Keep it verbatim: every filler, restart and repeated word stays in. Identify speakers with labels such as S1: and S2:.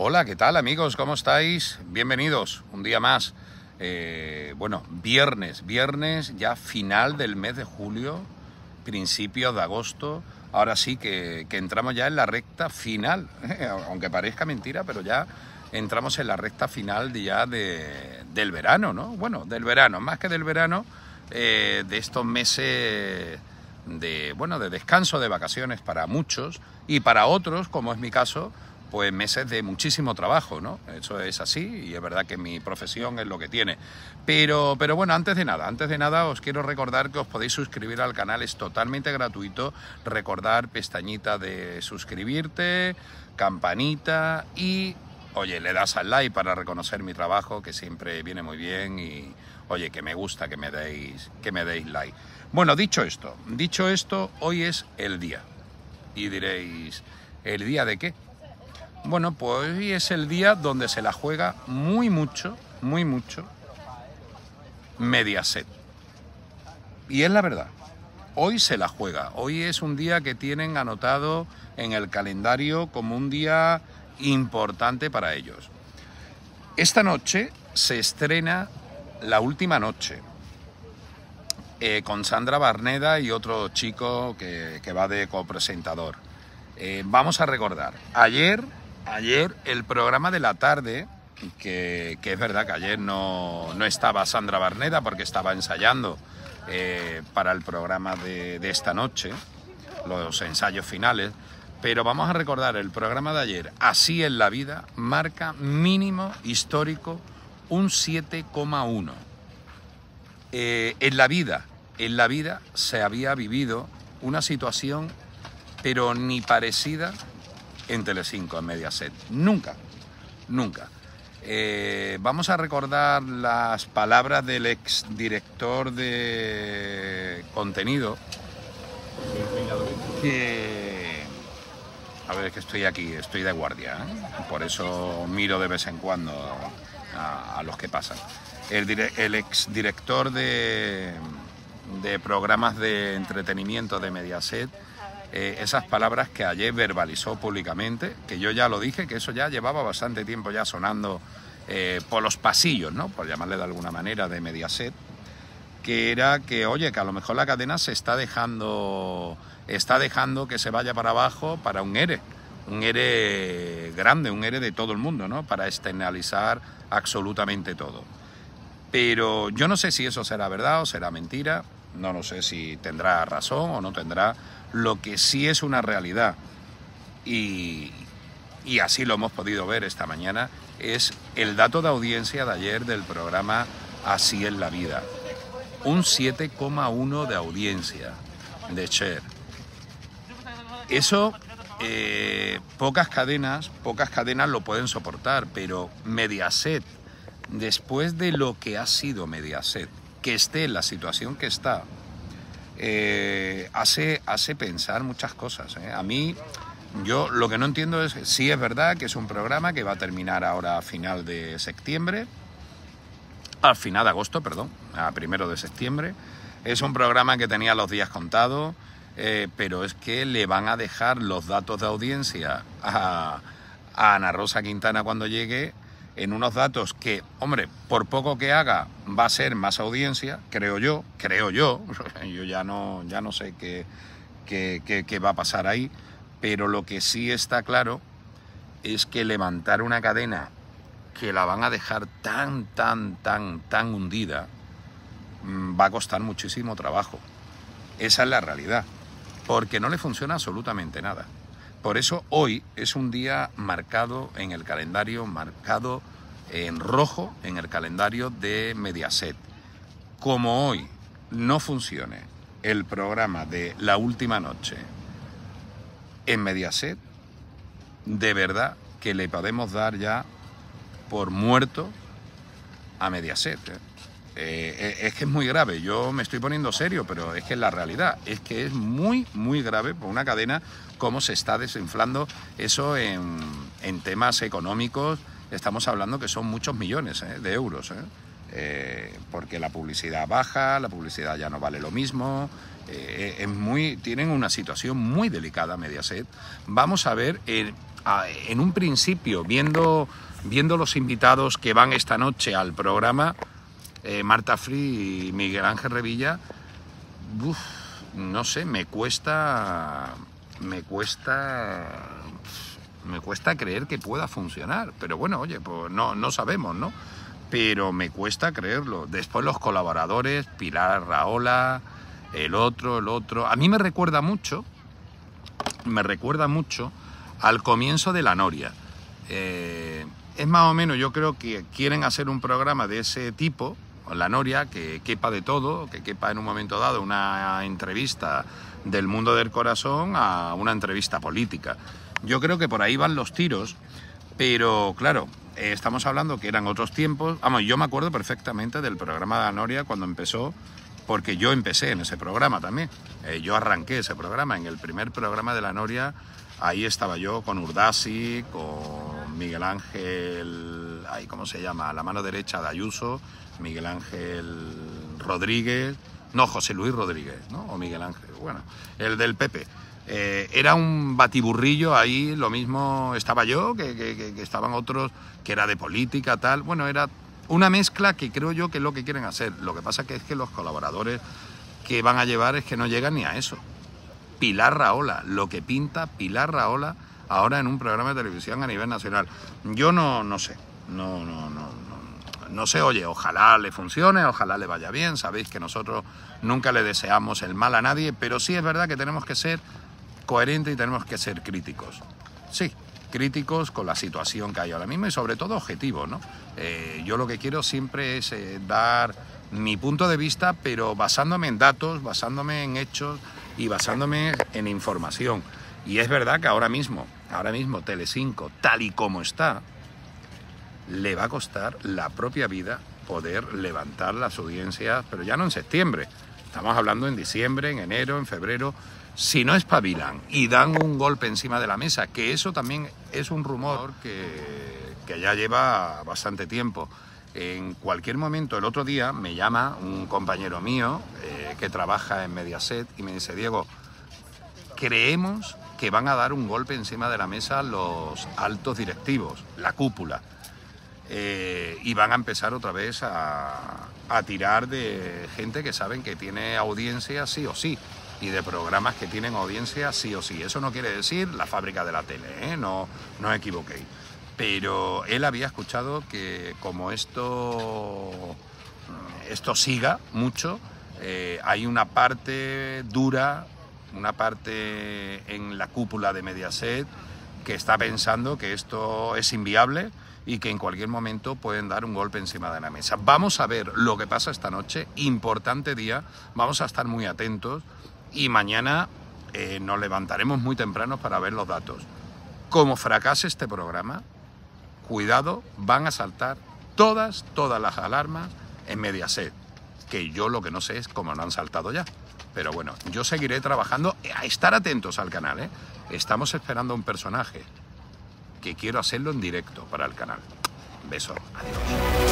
S1: Hola, ¿qué tal amigos? ¿Cómo estáis? Bienvenidos un día más. Eh, bueno, viernes, viernes ya final del mes de julio, principios de agosto. Ahora sí que, que entramos ya en la recta final, ¿eh? Aunque parezca mentira, pero ya entramos en la recta final de ya de, del verano, ¿no? Bueno, del verano, más que del verano, eh, de estos meses de, bueno, de descanso, de vacaciones para muchos y para otros, como es mi caso, pues meses de muchísimo trabajo, ¿no? Eso es así y es verdad que mi profesión es lo que tiene. Pero, pero bueno, antes de nada, antes de nada os quiero recordar que os podéis suscribir al canal, es totalmente gratuito. Recordar pestañita de suscribirte, campanita y, oye, le das al like para reconocer mi trabajo, que siempre viene muy bien y, oye, que me gusta que me deis, que me deis like. Bueno, dicho esto, dicho esto, hoy es el día. Y diréis, ¿el día de qué? Bueno, pues hoy es el día donde se la juega muy mucho, muy mucho, Mediaset. Y es la verdad, hoy se la juega. Hoy es un día que tienen anotado en el calendario como un día importante para ellos. Esta noche se estrena La Última Noche, eh, con Sandra Barneda y otro chico que, que va de copresentador. Eh, vamos a recordar, ayer... Ayer el programa de la tarde, que, que es verdad que ayer no, no estaba Sandra Barneda porque estaba ensayando eh, para el programa de, de esta noche, los ensayos finales, pero vamos a recordar el programa de ayer, Así es la vida, marca mínimo histórico un siete coma uno. Eh, en la vida, en la vida se había vivido una situación, pero ni parecida en Telecinco, en Mediaset. Nunca, nunca. Eh, vamos a recordar las palabras del exdirector de contenido, que... A ver, es que estoy aquí, estoy de guardia, ¿eh? Por eso miro de vez en cuando a, a los que pasan. El, dire, el exdirector de, de programas de entretenimiento de Mediaset, Eh, esas palabras que ayer verbalizó públicamente, que yo ya lo dije, que eso ya llevaba bastante tiempo ya sonando eh, por los pasillos, ¿no? Por llamarle de alguna manera, de Mediaset, que era que, oye, que a lo mejor la cadena se está dejando, está dejando que se vaya para abajo para un ERE, un ERE grande, un ERE de todo el mundo, ¿no? Para externalizar absolutamente todo. Pero yo no sé si eso será verdad o será mentira, no lo sé si tendrá razón o no tendrá. Lo que sí es una realidad, y, y así lo hemos podido ver esta mañana, es el dato de audiencia de ayer del programa Así es la vida. Un siete coma uno de audiencia de share. Eso eh, pocas cadenas, pocas cadenas lo pueden soportar, pero Mediaset, después de lo que ha sido Mediaset, que esté en la situación que está, Eh, hace, hace pensar muchas cosas, ¿eh? A mí, yo lo que no entiendo es, sí es verdad que es un programa que va a terminar ahora a final de septiembre, al final de agosto, perdón, a primero de septiembre. Es un programa que tenía los días contados, eh, pero es que le van a dejar los datos de audiencia a, a Ana Rosa Quintana cuando llegue, en unos datos que, hombre, por poco que haga, va a ser más audiencia, creo yo, creo yo, yo ya no, ya no sé qué, qué, qué, qué va a pasar ahí, pero lo que sí está claro es que levantar una cadena que la van a dejar tan, tan, tan, tan hundida, va a costar muchísimo trabajo. Esa es la realidad, porque no le funciona absolutamente nada. Por eso hoy es un día marcado en el calendario, marcado en rojo en el calendario de Mediaset. Como hoy no funcione el programa de La Última Noche en Mediaset, de verdad que le podemos dar ya por muerto a Mediaset, ¿eh? Eh, es que es muy grave, yo me estoy poniendo serio, pero es que es la realidad, es que es muy, muy grave por una cadena cómo se está desinflando eso en, en temas económicos. Estamos hablando que son muchos millones, ¿eh? de euros, ¿eh? eh, porque la publicidad baja, la publicidad ya no vale lo mismo, eh, es muy, tienen una situación muy delicada Mediaset. Vamos a ver, eh, a, en un principio, viendo, viendo los invitados que van esta noche al programa, eh, Marta Fri y Miguel Ángel Revilla, uf, no sé, me cuesta, me cuesta, me cuesta creer que pueda funcionar, pero bueno, oye, pues no, no sabemos, ¿no? Pero me cuesta creerlo. Después los colaboradores, Pilar Rahola, el otro, el otro. A mí me recuerda mucho, me recuerda mucho al comienzo de La Noria. Eh, es más o menos, yo creo que quieren hacer un programa de ese tipo, La Noria, que quepa de todo, que quepa en un momento dado una entrevista del mundo del corazón a una entrevista política. Yo creo que por ahí van los tiros, pero claro, eh, estamos hablando que eran otros tiempos. Vamos, yo me acuerdo perfectamente del programa de La Noria cuando empezó, porque yo empecé en ese programa también. Eh, yo arranqué ese programa, en el primer programa de La Noria, ahí estaba yo con Urdasi, con Miguel Ángel, ay, ¿cómo se llama? La mano derecha de Ayuso, Miguel Ángel Rodríguez, no, José Luis Rodríguez, ¿no? O Miguel Ángel, bueno, el del P P. Eh, era un batiburrillo ahí, lo mismo estaba yo, que, que, que estaban otros, que era de política, tal. Bueno, era una mezcla que creo yo que es lo que quieren hacer. Lo que pasa que es que los colaboradores que van a llevar es que no llegan ni a eso. Pilar Rahola, lo que pinta Pilar Rahola ahora en un programa de televisión a nivel nacional. Yo no, no sé, no, no, no, no, no sé, oye, ojalá le funcione, ojalá le vaya bien. Sabéis que nosotros nunca le deseamos el mal a nadie, pero sí es verdad que tenemos que ser coherente y tenemos que ser críticos. Sí, críticos con la situación que hay ahora mismo y sobre todo objetivos, ¿no? Eh, yo lo que quiero siempre es eh, dar mi punto de vista, pero basándome en datos, basándome en hechos y basándome en información. Y es verdad que ahora mismo, ahora mismo Telecinco, tal y como está, le va a costar la propia vida poder levantar las audiencias, pero ya no en septiembre, estamos hablando en diciembre, en enero, en febrero. Si no espabilan y dan un golpe encima de la mesa, que eso también es un rumor que, que ya lleva bastante tiempo. En cualquier momento, el otro día me llama un compañero mío eh, que trabaja en Mediaset y me dice: Diego, creemos que van a dar un golpe encima de la mesa los altos directivos, la cúpula, eh, y van a empezar otra vez a, a tirar de gente que saben que tiene audiencia sí o sí, y de programas que tienen audiencia sí o sí. Eso no quiere decir la fábrica de la tele, ¿eh? No, no os equivoquéis. Pero él había escuchado que como esto, esto siga mucho, eh, hay una parte dura, una parte en la cúpula de Mediaset que está pensando que esto es inviable y que en cualquier momento pueden dar un golpe encima de la mesa. Vamos a ver lo que pasa esta noche, importante día, vamos a estar muy atentos. Y mañana eh, nos levantaremos muy temprano para ver los datos. Como fracase este programa, cuidado, van a saltar todas, todas las alarmas en Mediaset. Que yo lo que no sé es cómo no han saltado ya. Pero bueno, yo seguiré trabajando. A estar atentos al canal, ¿eh? Estamos esperando a un personaje que quiero hacerlo en directo para el canal. Beso, adiós.